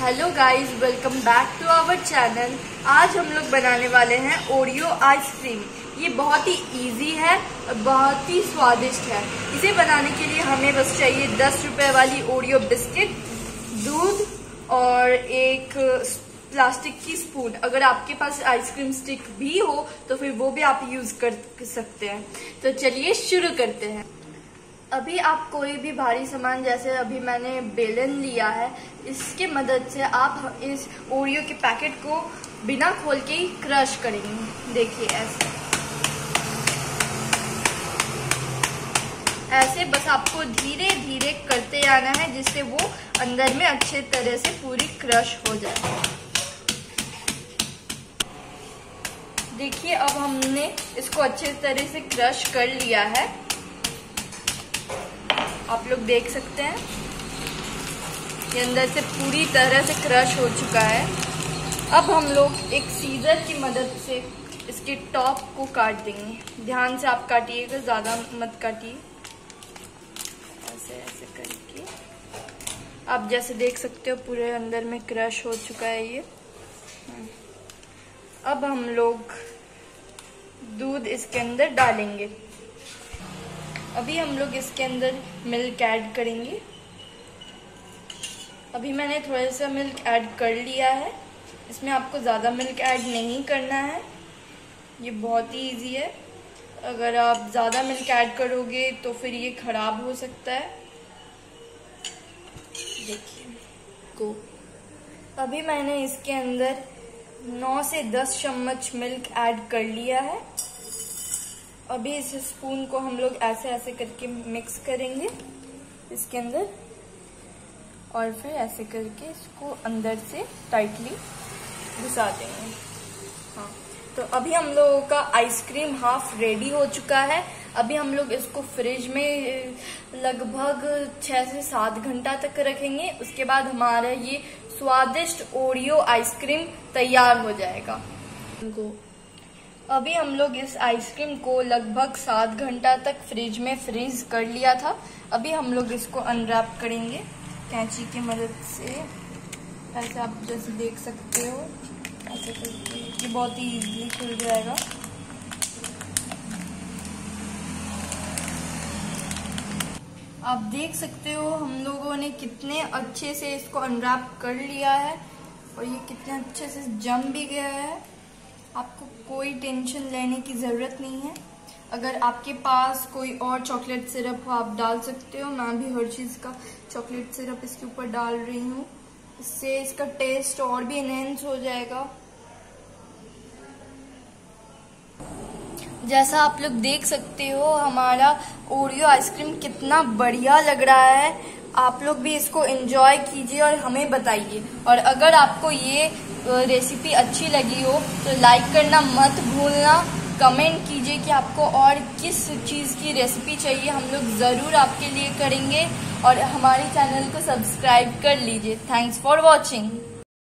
Hello guys, welcome back to our channel. आज हम लोग बनाने वाले हैं ओरियो आइसक्रीम। ये बहुत ही इजी है और बहुत ही स्वादिष्ट है। इसे बनाने के लिए हमें बस चाहिए 10 रुपए वाली ओरियो बिस्किट, दूध और एक प्लास्टिक की स्पून। अगर आपके पास आइसक्रीम स्टिक भी हो तो फिर वो भी आप यूज कर सकते हैं। तो चलिए शुरू करते हैं। अभी आप कोई भी भारी सामान, जैसे अभी मैंने बेलन लिया है, इसके मदद से आप इस ओरियो के पैकेट को बिना खोल के ही क्रश करेंगे। देखिए ऐसे बस आपको धीरे धीरे करते आना है, जिससे वो अंदर में अच्छे तरह से पूरी क्रश हो जाए। देखिए अब हमने इसको अच्छे तरह से क्रश कर लिया है, आप लोग देख सकते हैं ये अंदर से पूरी तरह से क्रश हो चुका है। अब हम लोग एक सीजर की मदद से इसके टॉप को काट देंगे। ध्यान से आप काटिएगा, ज्यादा मत काटिए। ऐसे ऐसे करके आप जैसे देख सकते हो पूरे अंदर में क्रश हो चुका है ये। अब हम लोग दूध इसके अंदर डालेंगे। अभी हम लोग इसके अंदर मिल्क ऐड करेंगे। अभी मैंने थोड़ा सा मिल्क ऐड कर लिया है। इसमें आपको ज़्यादा मिल्क ऐड नहीं करना है, ये बहुत ही इजी है। अगर आप ज़्यादा मिल्क ऐड करोगे तो फिर ये खराब हो सकता है। देखिए को अभी मैंने इसके अंदर 9 से 10 चम्मच मिल्क ऐड कर लिया है। अभी इस स्पून को हम लोग ऐसे ऐसे करके मिक्स करेंगे इसके अंदर, और फिर ऐसे करके इसको अंदर से टाइटली घुसा देंगे। हाँ, तो अभी हम लोगों का आइसक्रीम हाफ रेडी हो चुका है। अभी हम लोग इसको फ्रिज में लगभग 6 से 7 घंटा तक रखेंगे। उसके बाद हमारा ये स्वादिष्ट ओरियो आइसक्रीम तैयार हो जाएगा। अभी हम लोग इस आइसक्रीम को लगभग 7 घंटा तक फ्रिज में फ्रीज कर लिया था। अभी हम लोग इसको अनरैप करेंगे कैंची की मदद से। ऐसे आप जैसे देख सकते हो, ऐसे करके ये बहुत ही इजीली खुल जाएगा। आप देख सकते हो हम लोगों ने कितने अच्छे से इसको अनरैप कर लिया है और ये कितने अच्छे से जम भी गया है। आपको कोई टेंशन लेने की ज़रूरत नहीं है। अगर आपके पास कोई और चॉकलेट सिरप हो आप डाल सकते हो। मैं भी हर चीज़ का चॉकलेट सिरप इसके ऊपर डाल रही हूँ, इससे इसका टेस्ट और भी एनहेंस हो जाएगा। जैसा आप लोग देख सकते हो हमारा ओरियो आइसक्रीम कितना बढ़िया लग रहा है। आप लोग भी इसको एंजॉय कीजिए और हमें बताइए। और अगर आपको ये रेसिपी अच्छी लगी हो तो लाइक करना मत भूलना। कमेंट कीजिए कि आपको और किस चीज़ की रेसिपी चाहिए, हम लोग ज़रूर आपके लिए करेंगे। और हमारे चैनल को सब्सक्राइब कर लीजिए। Thanks for watching.